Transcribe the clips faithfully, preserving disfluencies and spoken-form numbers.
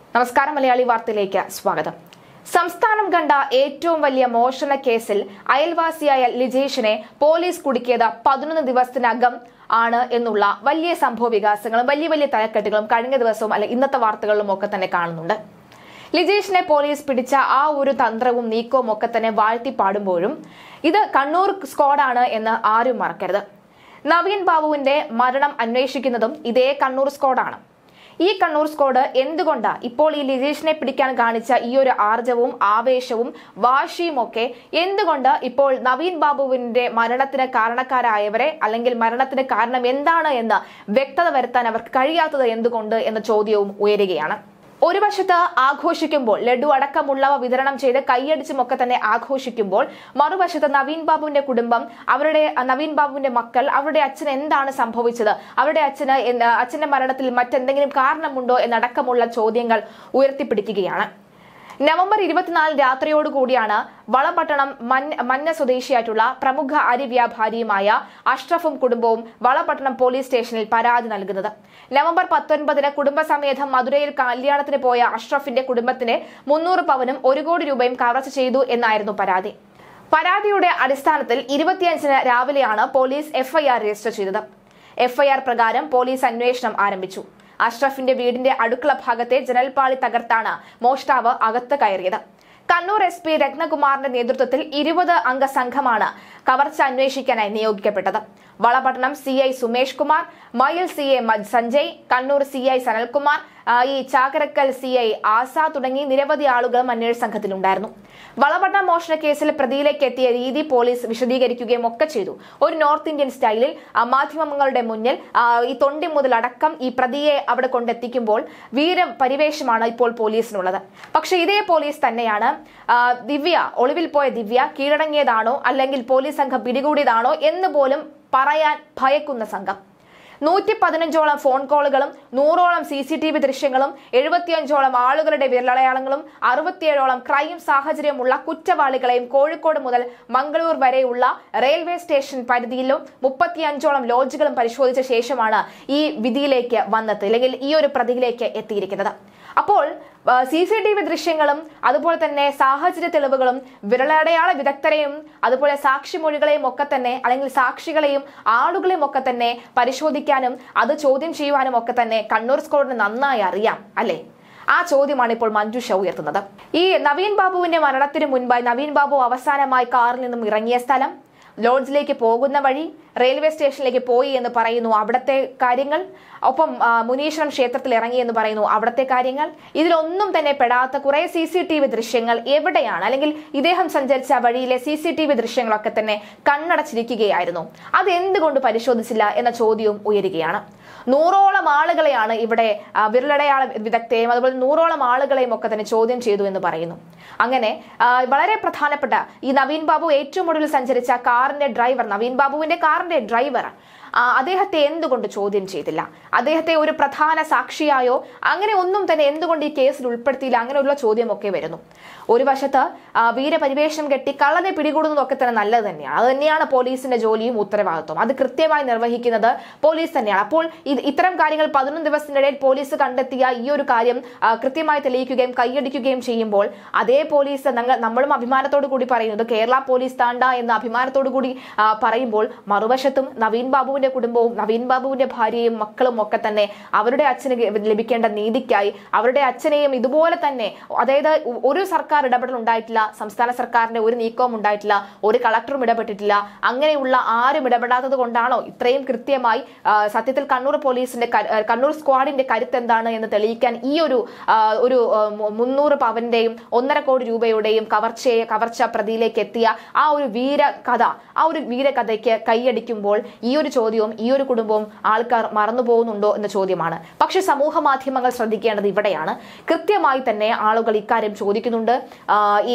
നമസ്കാരം മലയാളി വാർത്തയിലേക്ക് സ്വാഗതം. സംസ്ഥാനം കണ്ട ഏറ്റവും വലിയ മോഷണ കേസിൽ അയൽവാസിയായ ലിജേഷിനെ പോലീസ് കുടുക്കിയത് പതിനൊന്ന് ദിവസത്തിനകം ആണ് എന്നുള്ള വലിയ സംഭവ വികാസങ്ങളും വലിയ വലിയ തലക്കെട്ടുകളും കഴിഞ്ഞ ദിവസവും അല്ലെ ഇന്നത്തെ വാർത്തകളിലും ഒക്കെ തന്നെ കാണുന്നുണ്ട്. ലിജേഷിനെ പോലീസ് പിടിച്ച ആ ഒരു തന്ത്രവും നീക്കവും ഒക്കെ തന്നെ വാഴ്ത്തി പാടുമ്പോഴും ഇത് കണ്ണൂർ സ്ക്വാഡാണ് എന്ന് ആരും മറക്കരുത്. നവീൻ ബാബുവിന്റെ മരണം അന്വേഷിക്കുന്നതും ഇതേ കണ്ണൂർ സ്ക്വാഡാണ്. ഈ കണ്ണൂർ സ്ക്വാഡ് എന്തുകൊണ്ട് ഇപ്പോൾ ഈ ലിജേഷിനെ പിടിക്കാൻ കാണിച്ച ഈ ഒരു ആർജവും ആവേശവും വാശിയും ഒക്കെ എന്തുകൊണ്ട് ഇപ്പോൾ നവീൻ ബാബുവിന്റെ മരണത്തിന് കാരണക്കാരായവരെ അല്ലെങ്കിൽ മരണത്തിന് കാരണം എന്താണ് എന്ന് വ്യക്തത വരുത്താൻ അവർക്ക് കഴിയാത്തത് എന്തുകൊണ്ട് എന്ന ചോദ്യവും ഉയരുകയാണ്. ഒരു വശത്ത് ആഘോഷിക്കുമ്പോൾ ലഡു അടക്കമുള്ളവ വിതരണം ചെയ്ത് കൈയടിച്ചുമൊക്കെ തന്നെ ആഘോഷിക്കുമ്പോൾ മറുവശത്ത് നവീൻ ബാബുവിന്റെ കുടുംബം, അവരുടെ നവീൻ ബാബുവിന്റെ മക്കൾ, അവരുടെ അച്ഛന് എന്താണ് സംഭവിച്ചത്, അവരുടെ അച്ഛന് അച്ഛന്റെ മരണത്തിൽ മറ്റെന്തെങ്കിലും കാരണമുണ്ടോ എന്നടക്കമുള്ള ചോദ്യങ്ങൾ ഉയർത്തിപ്പിടിക്കുകയാണ്. നവംബർ ഇരുപത്തിനാല് രാത്രിയോടുകൂടിയാണ് വളപട്ടണം മഞ്ഞ സ്വദേശിയായിട്ടുള്ള പ്രമുഖ അരി വ്യാപാരിയുമായ അഷ്റഫും കുടുംബവും വളപട്ടണം പോലീസ് സ്റ്റേഷനിൽ പരാതി നൽകുന്നത്. നവംബർ പത്തൊൻപതിന് കുടുംബസമേതം മധുരയിൽ കല്യാണത്തിന് പോയ അഷ്റഫിന്റെ കുടുംബത്തിന് മുന്നൂറ് പവനും ഒരു കോടി രൂപയും കവർച്ച ചെയ്തു എന്നായിരുന്നു പരാതി. പരാതിയുടെ അടിസ്ഥാനത്തിൽ ഇരുപത്തിയഞ്ചിന് രാവിലെയാണ് പോലീസ് എഫ്ഐആർ രജിസ്റ്റർ ചെയ്തത്. എഫ്ഐആർ പ്രകാരം പോലീസ് അന്വേഷണം ആരംഭിച്ചു. അഷ്റഫിന്റെ വീടിന്റെ അടുക്കള ഭാഗത്തെ ജനൽപാളി തകർത്താണ് മോഷ്ടാവ് അകത്ത് കയറിയത്. കണ്ണൂർ എസ് പി രത്നകുമാറിന്റെ നേതൃത്വത്തിൽ ഇരുപത് അംഗ സംഘമാണ് കവർച്ച അന്വേഷിക്കാനായി നിയോഗിക്കപ്പെട്ടത്. Valapattanam C I Sumesh Kumar, Mayyil C A Sanjay, Kannur C I Sanalkumar, ഈ ചാകരക്കൽ സി ഐ ആസ തുടങ്ങി നിരവധി ആളുകളും അന്വേഷണ സംഘത്തിലുണ്ടായിരുന്നു. വളപട്ടണം മോഷണ കേസിൽ പ്രതിയിലേക്ക് എത്തിയ രീതി പോലീസ് വിശദീകരിക്കുകയും ഒക്കെ ചെയ്തു. ഒരു നോർത്ത് ഇന്ത്യൻ സ്റ്റൈലിൽ മാധ്യമങ്ങളുടെ മുന്നിൽ ഈ തൊണ്ടി മുതലടക്കം ഈ പ്രതിയെ അവിടെ കൊണ്ടെത്തിക്കുമ്പോൾ വീര പരിവേഷമാണ് ഇപ്പോൾ പോലീസിനുള്ളത്. പക്ഷെ ഇതേ പോലീസ് തന്നെയാണ് ദിവ്യ ഒളിവിൽ പോയ ദിവ്യ കീഴടങ്ങിയതാണോ അല്ലെങ്കിൽ പോലീസ് സംഘം പിടികൂടിയതാണോ എന്ന് പോലും പറയാൻ ഭയക്കുന്ന സംഘം. നൂറ്റി പതിനഞ്ചോളം ഫോൺ കോളുകളും നൂറോളം സി സി ടി വി ദൃശ്യങ്ങളും എഴുപത്തിയഞ്ചോളം ആളുകളുടെ വിരലടയാളങ്ങളും അറുപത്തിയേഴോളം ക്രൈം സാഹചര്യമുള്ള കുറ്റവാളികളെയും കോഴിക്കോട് മുതൽ മംഗളൂർ വരെയുള്ള റെയിൽവേ സ്റ്റേഷൻ പരിധിയിലും മുപ്പത്തിയഞ്ചോളം ലോഡ്ജുകളും പരിശോധിച്ച ശേഷമാണ് ഈ വിധിയിലേക്ക് വന്നത് അല്ലെങ്കിൽ ഈ ഒരു പ്രതിയിലേക്ക് എത്തിയിരിക്കുന്നത്. അപ്പോൾ സി സി ടി വി ദൃശ്യങ്ങളും അതുപോലെ തന്നെ സാഹചര്യ തെളിവുകളും വിരലടയാള വിദഗ്ധരെയും അതുപോലെ സാക്ഷിമൊഴികളെയും ഒക്കെ തന്നെ അല്ലെങ്കിൽ സാക്ഷികളെയും ആളുകളെയും ഒക്കെ തന്നെ പരിശോധിക്കാനും അത് ചോദ്യം ചെയ്യുവാനും ഒക്കെ തന്നെ കണ്ണൂർ സ്ക്വാഡിന് നന്നായി അറിയാം അല്ലെ? ആ ചോദ്യമാണ് ഇപ്പോൾ മഞ്ജുഷ ഉയർത്തുന്നത്. ഈ നവീൻ ബാബുവിന്റെ മരണത്തിന് മുൻപായി നവീൻ ബാബു അവസാനമായി കാറിൽ നിന്നും ഇറങ്ങിയ സ്ഥലം, ലോഡ്ജിലേക്ക് പോകുന്ന വഴി, റെയിൽവേ സ്റ്റേഷനിലേക്ക് പോയി എന്ന് പറയുന്നു അവിടത്തെ കാര്യങ്ങൾ, ഒപ്പം മുനീശ്വരം ക്ഷേത്രത്തിൽ ഇറങ്ങി എന്ന് പറയുന്നു അവിടത്തെ കാര്യങ്ങൾ. ഇതിലൊന്നും തന്നെ പെടാത്ത കുറെ സി സി ടി വി ദൃശ്യങ്ങൾ എവിടെയാണ് അല്ലെങ്കിൽ ഇദ്ദേഹം സഞ്ചരിച്ച വഴിയിലെ സി സി ടി വി ദൃശ്യങ്ങളൊക്കെ തന്നെ കണ്ണടച്ചിരിക്കുകയായിരുന്നു. അത് എന്തുകൊണ്ട് പരിശോധിച്ചില്ല എന്ന ചോദ്യവും ഉയരുകയാണ്. നൂറോളം ആളുകളെയാണ് ഇവിടെ വിരലടയാള വിദഗ്ധയും അതുപോലെ നൂറോളം ആളുകളെയും ഒക്കെ തന്നെ ചോദ്യം ചെയ്തു എന്ന് പറയുന്നു. അങ്ങനെ വളരെ പ്രധാനപ്പെട്ട ഈ നവീൻ ബാബു ഏറ്റവും ഒടുവിൽ സഞ്ചരിച്ച കാറിന്റെ ഡ്രൈവർ, നവീൻ ബാബുവിന്റെ കാറിന്റെ ഡ്രൈവർ, അദ്ദേഹത്തെ എന്തുകൊണ്ട് ചോദ്യം ചെയ്തില്ല? അദ്ദേഹത്തെ ഒരു പ്രധാന സാക്ഷിയായോ അങ്ങനെ ഒന്നും തന്നെ എന്തുകൊണ്ട് ഈ കേസിൽ ഉൾപ്പെടുത്തിയില്ല? അങ്ങനെയുള്ള ചോദ്യമൊക്കെ വരുന്നു. ഒരു വശത്ത് വീരപരിവേഷം കെട്ടി കള്ളനെ പിടികൂടുന്നതൊക്കെ തന്നെ നല്ലത് തന്നെയാണ്. അത് തന്നെയാണ് പോലീസിന്റെ ജോലിയും ഉത്തരവാദിത്വം. അത് കൃത്യമായി നിർവഹിക്കുന്നത് പോലീസ് തന്നെയാണ്. അപ്പോൾ ഇത്തരം കാര്യങ്ങൾ പതിനൊന്ന് ദിവസത്തിനിടയിൽ പോലീസ് കണ്ടെത്തിയ ഈ ഒരു കാര്യം കൃത്യമായി തെളിയിക്കുകയും കൈയടിക്കുകയും ചെയ്യുമ്പോൾ അതേ പോലീസ് നമ്മളും അഭിമാനത്തോടു കൂടി പറയുന്നത് കേരള പോലീസ് താണ്ട എന്ന അഭിമാനത്തോടു കൂടി പറയുമ്പോൾ മറുവശത്തും നവീൻ ബാബു കുടുംബവും നവീൻ ബാബുവിന്റെ ഭാര്യയും മക്കളും ഒക്കെ തന്നെ അവരുടെ അച്ഛന് ലഭിക്കേണ്ട നീതിക്കായി അവരുടെ അച്ഛനെയും ഇതുപോലെ തന്നെ, അതായത് ഒരു സർക്കാർ ഇടപെടൽ ഉണ്ടായിട്ടില്ല, സംസ്ഥാന സർക്കാരിന്റെ ഒരു നീക്കവും ഉണ്ടായിട്ടില്ല, ഒരു കളക്ടറും ഇടപെട്ടിട്ടില്ല. അങ്ങനെയുള്ള ആരും ഇടപെടാത്തത് കൊണ്ടാണോ ഇത്രയും കൃത്യമായി സത്യത്തിൽ കണ്ണൂർ പോലീസിന്റെ കണ്ണൂർ സ്ക്വാഡിന്റെ കരുത്ത് എന്താണ് എന്ന് തെളിയിക്കാൻ ഈ ഒരു ഒരു മുന്നൂറ് പവന്റെയും ഒന്നര കോടി രൂപയുടെയും കവർച്ചയെ കവർച്ച പ്രതിയിലേക്ക് എത്തിയ ആ ഒരു വീരകഥ ആ ഒരു വീരകഥയ്ക്ക് കൈയടിക്കുമ്പോൾ ഈ ഒരു ചോദ്യവും ഈ ഒരു കുടുംബവും ആൾക്കാർ മറന്നു പോകുന്നുണ്ടോ എന്ന ചോദ്യമാണ്. പക്ഷെ സമൂഹ മാധ്യമങ്ങൾ ശ്രദ്ധിക്കേണ്ടത് ഇവിടെയാണ്. കൃത്യമായി തന്നെ ആളുകൾ ഇക്കാര്യം ചോദിക്കുന്നുണ്ട്. ഈ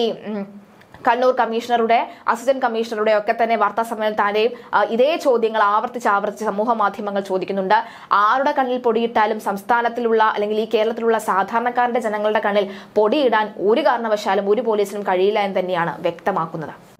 കണ്ണൂർ കമ്മീഷണറുടെ അസിസ്റ്റന്റ് കമ്മീഷണറുടെ ഒക്കെ തന്നെ വാർത്താ സമ്മേളനത്താനെയും ഇതേ ചോദ്യങ്ങൾ ആവർത്തിച്ച് ആവർത്തിച്ച് സമൂഹ മാധ്യമങ്ങൾ ചോദിക്കുന്നുണ്ട്. ആരുടെ കണ്ണിൽ പൊടിയിട്ടാലും സംസ്ഥാനത്തിലുള്ള അല്ലെങ്കിൽ ഈ കേരളത്തിലുള്ള സാധാരണക്കാരുടെ ജനങ്ങളുടെ കണ്ണിൽ പൊടിയിടാൻ ഒരു കാരണവശാലും ഒരു പോലീസിനും കഴിയില്ല എന്ന് തന്നെയാണ് വ്യക്തമാക്കുന്നത്.